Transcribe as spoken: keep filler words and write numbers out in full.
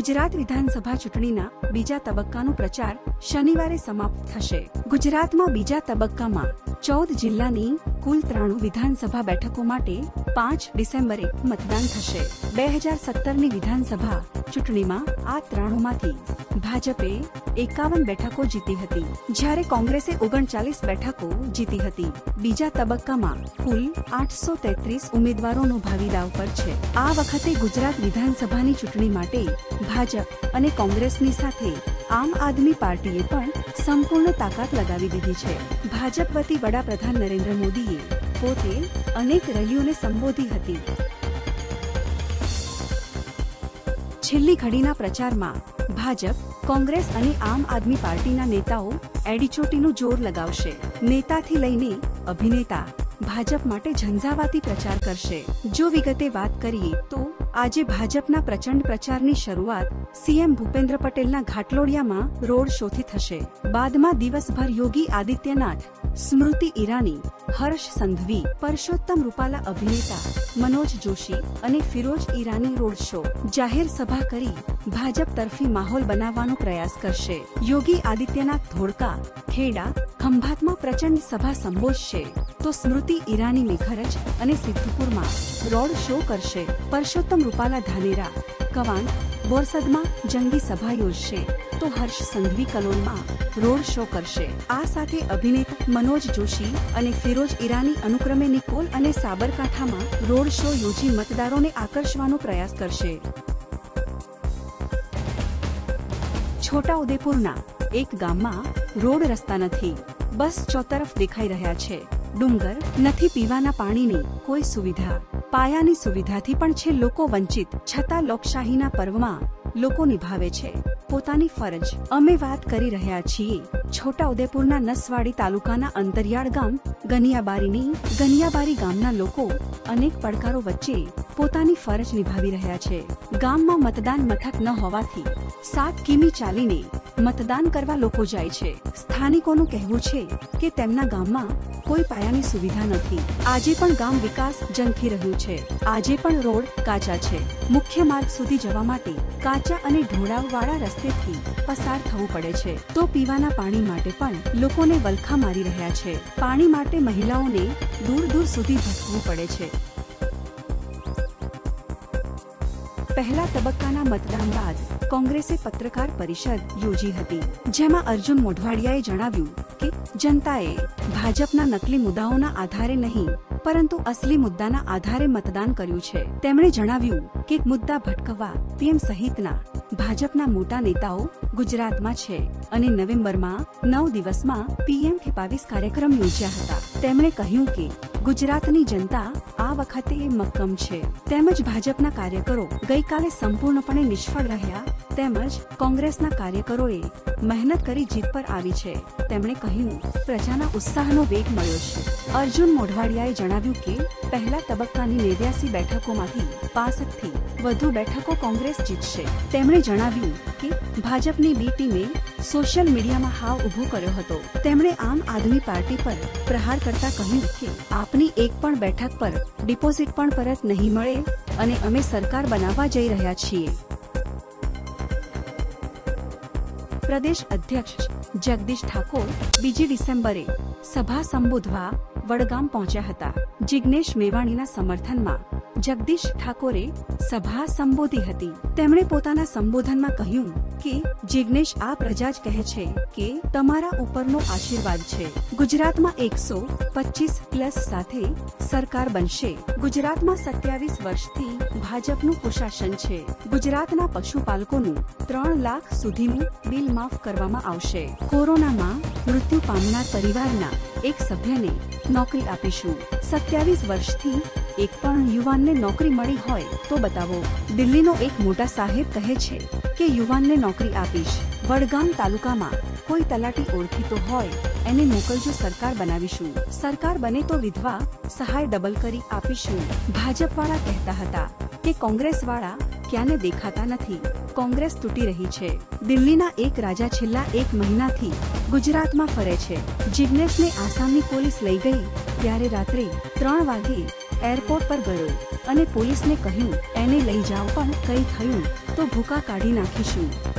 ગુજરાત વિધાનસભા ચૂંટણીના બીજા તબક્કાનો પ્રચાર શનિવારે સમાપ્ત થશે। ગુજરાતમાં બીજા તબક્કામાં ચૌદ જિલ્લાની કુલ ત્રાણું વિધાનસભા બેઠકો માટે પાંચ ડિસેમ્બરે મતદાન થશે। બે હજાર સત્તરની વિધાનસભા ચૂંટણીમાં આ ત્રાણુંમાંથી ભાજપે એકાવન બેઠકો જીતી હતી, જ્યારે કોંગ્રેસે ઓગણચાલીસ બેઠકો જીતી હતી। બીજા તબક્કામાં કુલ આઠસો તેત્રીસ ઉમેદવારોનો ભાવિ દાવ પર છે। આ વખતે ગુજરાત વિધાનસભાની ચૂંટણી માટે ભાજપ અને કોંગ્રેસની સાથે આમ આદમી પાર્ટીએ પણ સંપૂર્ણ તાકાત લગાવી દીધી છે। ભાજપ વતી વડાપ્રધાન નરેન્દ્ર મોદીએ પોતે અનેક રેલીઓને સંબોધી હતી। છેલ્લી ઘડીના પ્રચારમાં ભાજપ, કોંગ્રેસ અને આમ આદમી પાર્ટીના નેતાઓ એડીચોટીનું જોર લગાવશે। નેતાથી લઈને અભિનેતા ભાજપ માટે ઝંઝાવાતી પ્રચાર કરશે। જો વિગતે વાત કરીએ તો આજે ભાજપના પ્રચંડ પ્રચારની શરૂઆત સીએમ ભૂપેન્દ્ર પટેલના ઘાટલોડિયામાં રોડ શોથી થશે। બાદમાં દિવસભર યોગી આદિત્યનાથ, સ્મૃતિ ઈરાની, હર્ષ સંઘવી, પરસોત્તમ રૂપાલા, અભિનેતા મનોજ જોશી અને ફિરોઝ ઈરાની રોડ શો, જાહેર સભા કરી ભાજપ તરફી માહોલ બનાવવાનો પ્રયાસ કરશે। યોગી આદિત્યનાથ ધોળકા, ખેડા, ખંભાતમાં પ્રચંડ સભા સંબોધશે તો સ્મૃતિ ઈરાની મેઘરજ અને સિદ્ધપુરમાં રોડ શો કરશે। પરસોત્તમ રૂપાલા ધાનેરા, કવાંટ, બોરસદમાં જંગી સભા યોજશે તો હર્ષ સંઘવી કલોલમાં રોડ શો કરશે। આ સાથે અભિનેતા મનોજ જોશી અને ફિરોઝ ઈરાની અનુક્રમે નિકોલ અને સાબરકાંઠામાં રોડ શો યોજી મતદારોને આકર્ષવાનો પ્રયાસ કરશે। છોટાઉદેપુરના એક ગામમાં રોડ રસ્તા નથી, બસ ચોતરફ દેખાઈ રહ્યા છે। ડુંગર નથી, પીવાના પાણીની કોઈ સુવિધા, પાયાની સુવિધાથી પણ છે લોકો વંચિત, છતાં લોકશાહીના પર્વમાં લોકો નિભાવે છે પોતાની ફરજ। અમે વાત કરી રહ્યા છીએ છોટાઉદેપુરના નસવાડી તાલુકાના અંતરિયાળ ગામ ગનિયાબારીની। ગનિયાબારી ગામના લોકો અનેક પડકારો વચ્ચે પોતાની ફરજ નિભાવી રહ્યા છે। ગામમાં મતદાન મથક ન હોવાથી સાત કિમી ચાલીને મતદાન કરવા લોકો જાય છે। સ્થાનિકોનું કહેવું છે કે તેમના ગામમાં કોઈ પાયાની સુવિધા નથી। આજે પણ ગામ વિકાસ ઝંખી રહ્યું છે। આજે પણ રોડ કાચા છે। મુખ્ય માર્ગ સુધી જવા માટે કાચા અને ઢોળાવવાળા રસ્તેથી પસાર થવું પડે છે। તો પીવાના પાણી માટે પણ લોકોને વલખા મારી રહ્યા છે। પાણી માટે મહિલાઓને દૂર દૂર સુધી ભટકવું પડે છે। પહેલા તબક્કાના મતદાન બાદ કોંગ્રેસે પત્રકાર પરિષદ યોજી હતી, જેમાં અર્જુન મોઢવાડિયાએ જણાવ્યું કે જનતાએ ભાજપના નકલી મુદ્દાઓના આધારે નહીં પરંતુ અસલી મુદ્દાના આધારે મતદાન કર્યું છે। તેમણે જણાવ્યું કે મુદ્દા ભટકવા પીએમ સહિતના ભાજપના મોટા નેતાઓ ગુજરાતમાં છે અને નવેમ્બરમાં નવ દિવસમાં પીએમ બાવીસ કાર્યક્રમ યોજ્યા હતા। તેમણે કહ્યું કે ગુજરાતની જનતા આ વખતે મક્કમ છે, તેમજ ભાજપના કાર્યકરો ગઈકાલે સંપૂર્ણપણે નિષ્ફળ રહ્યા, તેમજ કોંગ્રેસના કાર્યકરોએ મહેનત કરી જીત પર આવી છે। તેમણે કહ્યું પ્રજાના ઉત્સાહનો વેગ મળ્યો છે। અર્જુન મોઢવાડિયાએ જણાવ્યું કે પહેલા તબક્કાની નેવ્યાસી બેઠકોમાંથી પાસઠ થી વધુ બેઠકો કોંગ્રેસ જીતશે। તેમણે જણાવ્યું કે ભાજપની બી ટીમે સોશિયલ મીડિયામાં હાવ ઉભો કર્યો હતો। તેમણે આમ આદમી પાર્ટી પર પ્રહાર કરતા કહ્યું કે આપની એક પણ બેઠક પર ડિપોઝિટ પણ પરત નહીં મળે અને અમે સરકાર બનાવવા જઈ રહ્યા છીએ। પ્રદેશ અધ્યક્ષ જગદીશ ઠાકોર બીજી ડિસેમ્બરે સભા સંબોધવા વડગામ પહોંચ્યા હતા। જિગ્નેશ મેવાણીના સમર્થનમાં જગદીશ ઠાકોરે સભા સંબોધી હતી। તેમણે પોતાના સંબોધનમાં કહ્યું કે જિગ્નેશ આ પ્રજા જ કહે છે કે તમારા ઉપરનો આશીર્વાદ છે। ગુજરાતમાં એકસો પચીસ પ્લસ સાથે સરકાર બનશે। ગુજરાતમાં સત્યાવીસ વર્ષથી ભાજપનું કુશાસન છે। ગુજરાતના પશુપાલકોનું ત્રણ લાખ સુધીનું બિલ માફ કરવામાં આવશે। કોરોનામાં મૃત્યુ પામનાર પરિવારના એક સભ્યને નોકરી આપીશું। સત્યાવીસ વર્ષથી એક પણ યુવાનને નોકરી મળી હોય તો બતાવો। દિલ્હીનો એક મોટા સાહેબ કહે છે કે યુવાનને નોકરી આપીશ। વડગામ તાલુકામાં કોઈ તલાટી ઓળખીતો હોય એને મોકલજો, સરકાર બનાવીશું। સરકાર બને તો વિધવા સહાય ડબલ કરી આપીશું। ભાજપવાળા કહેતા હતા કે કોંગ્રેસવાળા ક્યાંને દેખાતા નથી, કોંગ્રેસ તૂટી રહી છે। દિલ્હીના એક રાજા છેલ્લા એક મહિનાથી ગુજરાતમાં ફરે છે। જિગ્નેશને આસામની પોલીસ લઈ ગઈ ત્યારે રાત્રે ત્રણ વાગે એરપોર્ટ પર ગયો અને પોલીસને કહ્યું, એને લઈ જાઓ, પણ કંઈ થયું તો ભૂકા કાઢી નાખીશું.